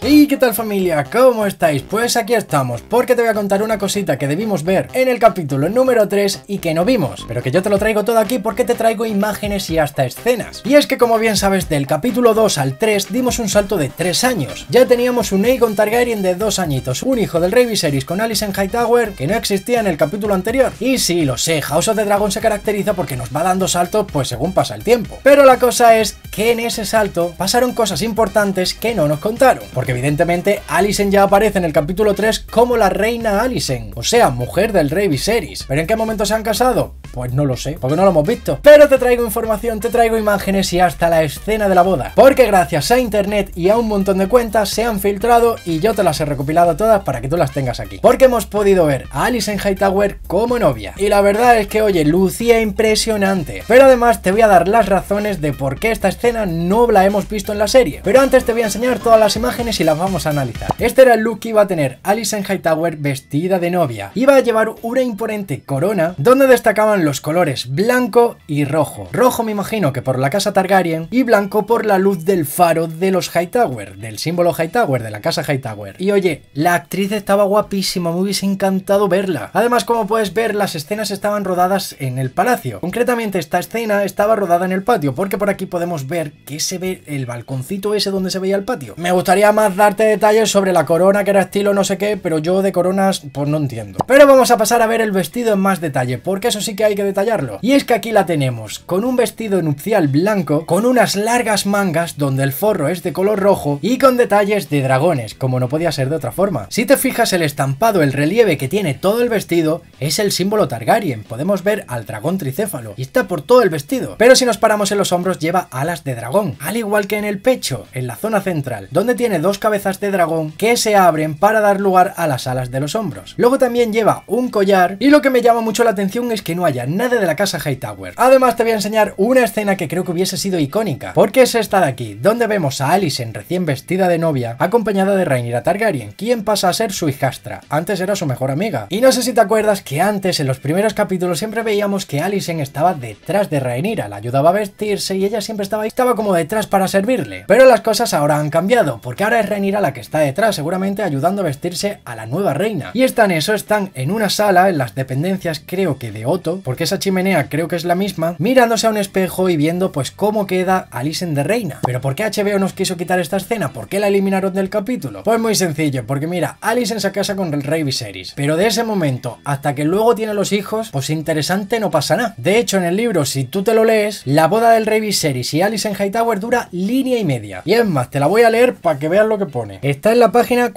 ¿Y qué tal, familia? ¿Cómo estáis? Pues aquí estamos, porque te voy a contar una cosita que debimos ver en el capítulo número 3 y que no vimos, pero que yo te lo traigo todo aquí porque te traigo imágenes y hasta escenas. Y es que, como bien sabes, del capítulo 2 al 3 dimos un salto de 3 años. Ya teníamos un Aegon Targaryen de 2 añitos, un hijo del rey Viserys con Alicent Hightower que no existía en el capítulo anterior. Y sí, lo sé, House of the Dragon se caracteriza porque nos va dando saltos pues según pasa el tiempo. Pero la cosa es que en ese salto pasaron cosas importantes que no nos contaron, porque evidentemente Alicent ya aparece en el capítulo 3 como la reina Alicent, o sea, mujer del rey Viserys. ¿Pero en qué momento se han casado? Pues no lo sé, porque no lo hemos visto. Pero te traigo información, te traigo imágenes y hasta la escena de la boda, porque gracias a internet y a un montón de cuentas se han filtrado y yo te las he recopilado todas para que tú las tengas aquí, porque hemos podido ver a Alicent Hightower como novia. Y la verdad es que, oye, lucía impresionante. Pero además te voy a dar las razones de por qué esta escena no la hemos visto en la serie. Pero antes te voy a enseñar todas las imágenes y las vamos a analizar. Este era el look que iba a tener Alicent Hightower vestida de novia. Iba a llevar una imponente corona donde destacaban los colores blanco y rojo. Rojo me imagino que por la casa Targaryen y blanco por la luz del faro de los Hightower, del símbolo Hightower, de la casa Hightower. Y oye, la actriz estaba guapísima, me hubiese encantado verla. Además, como puedes ver, las escenas estaban rodadas en el palacio. Concretamente esta escena estaba rodada en el patio, porque por aquí podemos ver que se ve el balconcito ese donde se veía el patio. Me gustaría más darte detalles sobre la corona, que era estilo no sé qué, pero yo de coronas pues no entiendo. Pero vamos a pasar a ver el vestido en más detalle, porque eso sí que hay que detallarlo. Y es que aquí la tenemos, con un vestido nupcial blanco, con unas largas mangas donde el forro es de color rojo y con detalles de dragones, como no podía ser de otra forma. Si te fijas, el estampado, el relieve que tiene todo el vestido es el símbolo Targaryen. Podemos ver al dragón tricéfalo y está por todo el vestido. Pero si nos paramos en los hombros, lleva alas de dragón, al igual que en el pecho, en la zona central, donde tiene dos cabezas de dragón que se abren para dar lugar a las alas de los hombros. Luego también lleva un collar y lo que me llama mucho la atención es que no haya nada de la casa Hightower. Además te voy a enseñar una escena que creo que hubiese sido icónica, porque es esta de aquí, donde vemos a Alicent recién vestida de novia, acompañada de Rhaenyra Targaryen, quien pasa a ser su hijastra. Antes era su mejor amiga. Y no sé si te acuerdas que antes, en los primeros capítulos, siempre veíamos que Alicent estaba detrás de Rhaenyra, la ayudaba a vestirse y ella siempre estaba ahí, estaba como detrás para servirle. Pero las cosas ahora han cambiado, porque ahora es Rhaenyra la que está detrás, seguramente ayudando a vestirse a la nueva reina. Y están en una sala, en las dependencias, creo que de Otto, porque esa chimenea creo que es la misma, mirándose a un espejo y viendo pues cómo queda Alicent de reina. ¿Pero por qué HBO nos quiso quitar esta escena? ¿Por qué la eliminaron del capítulo? Pues muy sencillo, porque mira, Alicent se casa con el rey Viserys, pero de ese momento hasta que luego tiene los hijos, pues interesante no pasa nada. De hecho, en el libro, si tú te lo lees, la boda del rey Viserys y Alicent Hightower dura línea y media. Y es más, te la voy a leer para que veas lo que pone. Está en la página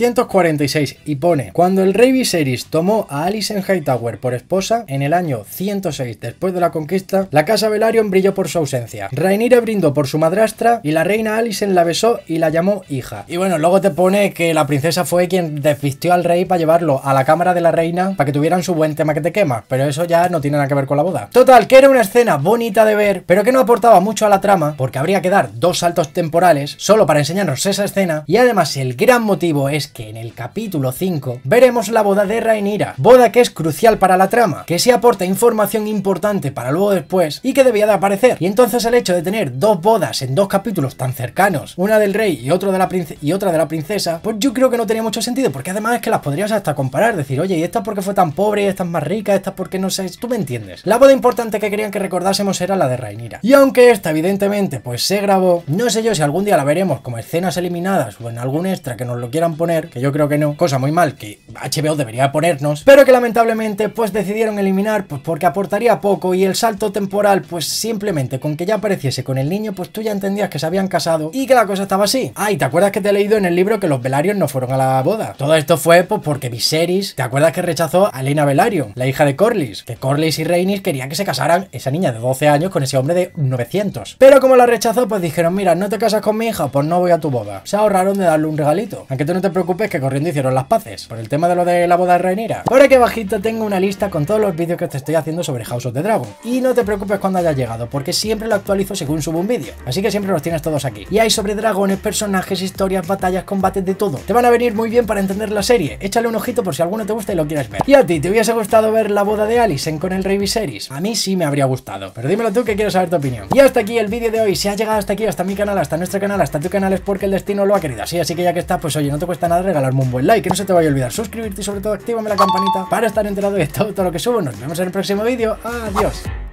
446 y pone: cuando el rey Viserys tomó a Alicent Hightower por esposa en el año 106 después de la conquista, la casa Velaryon brilló por su ausencia. Rhaenyra brindó por su madrastra y la reina Alicent la besó y la llamó hija. Y bueno, luego te pone que la princesa fue quien desvistió al rey para llevarlo a la cámara de la reina para que tuvieran su buen tema que te quema, pero eso ya no tiene nada que ver con la boda. Total, que era una escena bonita de ver, pero que no aportaba mucho a la trama, porque habría que dar dos saltos temporales solo para enseñarnos esa escena. Y además el gran motivo es que en el capítulo 5 veremos la boda de Rhaenyra, boda que es crucial para la trama, que sí aporta información importante para luego después y que debía de aparecer. Y entonces el hecho de tener dos bodas en dos capítulos tan cercanos, una del rey y otra de la princesa, pues yo creo que no tenía mucho sentido, porque además es que las podrías hasta comparar, decir, oye, ¿y esta por qué fue tan pobre y esta es más rica? ¿Esta por qué no sé? Tú me entiendes. La boda importante que querían que recordásemos era la de Rhaenyra. Y aunque esta evidentemente pues se grabó, no sé yo si algún día la veremos como escenas eliminadas o en algún extra que nos lo quieran poner, que yo creo que no, cosa muy mal que HBO debería ponernos, pero que lamentablemente pues decidieron eliminar pues porque aportaría poco y el salto temporal pues simplemente con que ya apareciese con el niño pues tú ya entendías que se habían casado y que la cosa estaba así. Ah, y te acuerdas que te he leído en el libro que los Velaryon no fueron a la boda. Todo esto fue pues porque Viserys, ¿te acuerdas que rechazó a Lyanna Velaryon, la hija de Corlys? Que Corlys y Rhaenys querían que se casaran esa niña de 12 años con ese hombre de 900. Pero como la rechazó, pues dijeron, mira, no te casas con mi hija, pues no voy a tu boda. Se ahorraron de darle un regalito. Aunque tú no te preocupes que corriendo hicieron las paces por el tema de lo de la boda de Rhaenyra. Por aquí abajito tengo una lista con todos los vídeos que te estoy haciendo sobre House of the Dragon. Y no te preocupes cuando hayas llegado, porque siempre lo actualizo según subo un vídeo, así que siempre los tienes todos aquí. Y hay sobre dragones, personajes, historias, batallas, combates, de todo. Te van a venir muy bien para entender la serie. Échale un ojito por si alguno te gusta y lo quieres ver. ¿Y a ti, te hubiese gustado ver la boda de Alicent con el Rey Viserys? A mí sí me habría gustado, pero dímelo tú, que quiero saber tu opinión. Y hasta aquí el vídeo de hoy. Si has llegado hasta aquí, hasta mi canal, hasta nuestro canal, hasta tu canal, es porque el destino lo ha querido así. Así que ya que estás, pues oye, no te cuesta nada regalarme un buen like, que no se te vaya a olvidar suscribirte y sobre todo actívame la campanita para estar enterado de todo lo que subo. Nos vemos en el próximo vídeo. Adiós.